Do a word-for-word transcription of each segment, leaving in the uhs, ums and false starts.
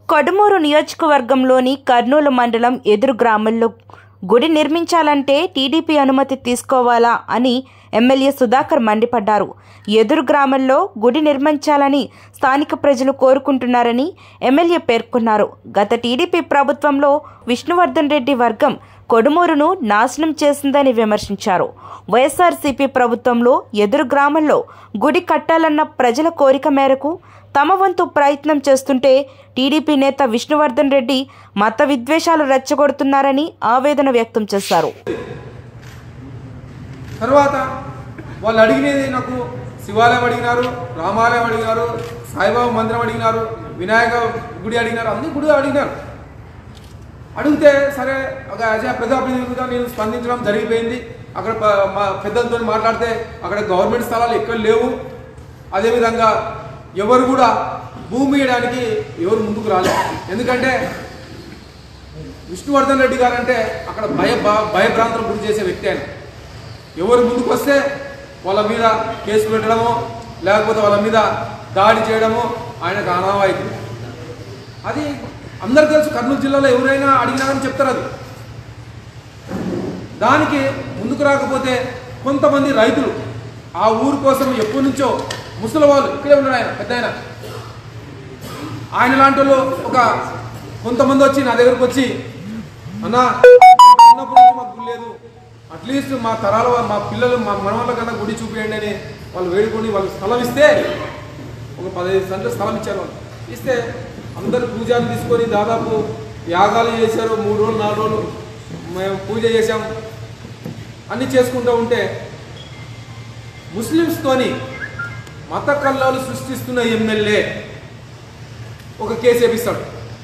కొడుమూరు నియోజకవర్గంలోని కర్నూలు మండలం ఎదురు గ్రామంలో గుడి నిర్మించాలంటే టీడీపీ అనుమతి తీసుకోవాలా అని ఎమ్మెల్యే సుధాకర్ మండిపడ్డారు. ఎదురు గ్రామంలో గుడి నిర్మించాలని స్థానిక ప్రజలు కోరుకుంటున్నారని ఎమ్మెల్యే పేర్కొన్నారు. గత టీడీపీ ప్రభుత్వంలో విష్ణువర్ధన్ రెడ్డి వర్గం కొడుమూరును నాశనం చేసిందని విమర్శించారు. వైఎస్ఆర్సీపీ ప్రభుత్వంలో ఎదురు గ్రామంలో గుడి కట్టాలన్న ప్రజల కోరిక మేరకు తమ వంతు ప్రయత్నం చేస్తుంటే టీడీపీ నేత విష్ణువర్ధన్ రెడ్డి మత విద్వేషాలు రెచ్చగొడుతున్నారని ఆవేదన వ్యక్తం చేశారు. తర్వాత వాళ్ళు అడిగినది నాకు శివాలయం అడిగినారు, రామాలయం అడిగినారు, సాయిబాబా మందిరం అడిగినారు, వినాయక గుడి అడిగినారు, అన్ని గుడి అడిగినారు. అడిగితే సరే ఒక ప్రజాప్రతినిధిగా నేను స్పందించడం జరిగిపోయింది. అక్కడ మా పెద్దలతో మాట్లాడితే అక్కడ గవర్నమెంట్ స్థలాలు ఎక్కడ లేవు, అదేవిధంగా ఎవరు కూడా భూమి ఇవ్వడానికి ఎవరు ముందుకు రాలేదు. ఎందుకంటే విష్ణువర్ధన్ రెడ్డి గారు అంటే అక్కడ భయ భయభ్రాంతులకు గురి చేసే వ్యక్తి. ఆయన ఎవరు ముందుకు వస్తే వాళ్ళ మీద కేసు పెట్టడము, లేకపోతే వాళ్ళ మీద దాడి చేయడము ఆయనకు అనావాయితీ. అది అందరు తెలుసు. కర్నూలు జిల్లాలో ఎవరైనా అడిగినారని చెప్తారు. అది దానికి ముందుకు రాకపోతే కొంతమంది రైతులు ఆ ఊరు కోసం ఎప్పటి నుంచో ముసలి వాళ్ళు ఇక్కడే ఉన్నాడు. ఆయన పెద్ద ఆయన ఆయన లాంటి వాళ్ళు ఒక కొంతమంది వచ్చి నా దగ్గరకు వచ్చి, అన్నా చిన్నప్పటి నుంచి మాకు గుడి లేదు, అట్లీస్ట్ మా తరాల మా పిల్లలు మా మనవాళ్ళ కన్నా గుడి చూపించండి అని వాళ్ళు వేడుకొని వాళ్ళు స్థలం ఇస్తే ఒక పదహైదు సెంట్ల స్థలం ఇచ్చారు. వాళ్ళు ఇస్తే అందరు పూజలు తీసుకొని దాదాపు యాగాలు చేశారు. మూడు రోజులు నాలుగు రోజులు మేము పూజ చేశాం. అన్నీ చేసుకుంటూ ఉంటే ముస్లిమ్స్తోని మత కల్లాలు సృష్టిస్తున్న ఎమ్మెల్యే ఒక కేసు వేపిస్తాడు.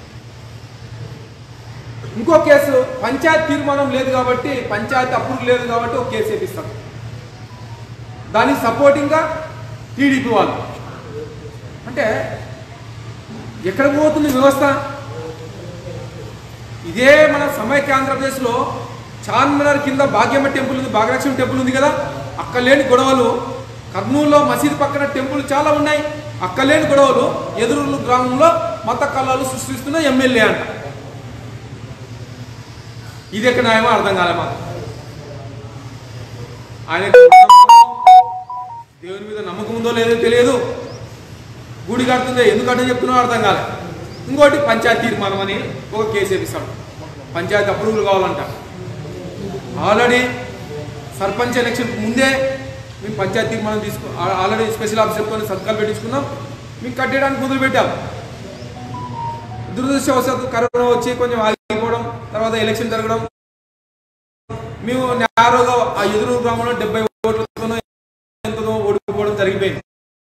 ఇంకో కేసు పంచాయతీ తీర్మానం లేదు కాబట్టి, పంచాయతీ అప్రూవ్ లేదు కాబట్టి ఒక కేసు వేపిస్తాడు. దానికి సపోర్టింగ్గా టీడీపీ వాళ్ళు. అంటే ఎక్కడ పోతుంది వ్యవస్థ? ఇదే మన సమైక్య ఆంధ్రప్రదేశ్లో చార్మినార్ కింద భాగ్యమ్మ టెంపుల్ ఉంది, భాగ్యలక్ష్మి టెంపుల్ ఉంది కదా. అక్కడ లేని గొడవలు కర్నూలులో మసీదు పక్కన టెంపుల్ చాలా ఉన్నాయి. అక్కడ లేని గొడవలు ఎదురు గ్రామంలో మత కళలు సృష్టిస్తున్న ఎమ్మెల్యే అంట. ఇది ఎక్కడ న్యాయమో అర్థం కాలే మాకు. ఆయన దేవుని మీద నమ్మకం ఉందో లేదో తెలియదు, గుడి కడుతుందో ఎందుకు అర్థం చెప్తున్నా అర్థం కాలే. ఇంకోటి పంచాయతీ తీర్మానం అని ఒక కేసు వేపిస్తాడు. పంచాయతీ అప్రూవల్ కావాలంట. ఆల్రెడీ సర్పంచ్ ఎలక్షన్ ముందే మేము పంచాయతీ తీర్మానం తీసుకు ఆల్రెడీ స్పెషల్ ఆఫీస్ చెప్పుకొని సంతకాలు పెట్టించుకున్నాం. మీకు కట్టేయడానికి మొదలు పెట్టాం. దురదృష్టవశాత్తు కరోనా వచ్చి కొంచెం ఆగిపోవడం, తర్వాత ఎలక్షన్ జరగడం, మేము నేరుగా ఆ ఎదురు గ్రామంలో డెబ్బై ఓట్లతోనో ఎంతనో ఓడిపోవడం జరిగిపోయింది.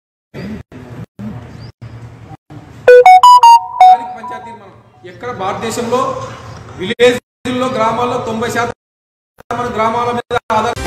దానికి పంచాయతీ తీర్మానం ఎక్కడ భారతదేశంలో విలేజ్లో గ్రామాల్లో తొంభై శాతం మన గ్రామాల మీద ఆధార